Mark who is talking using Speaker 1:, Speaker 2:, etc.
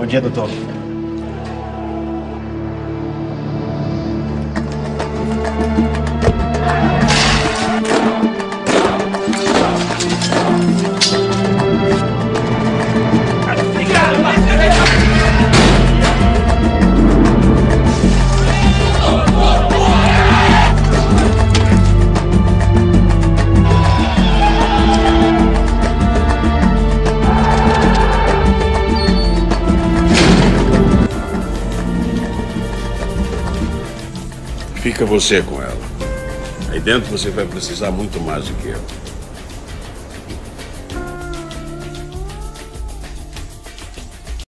Speaker 1: Bom dia, doutor.
Speaker 2: Fica você com ela. Aí dentro você vai precisar muito mais do que eu.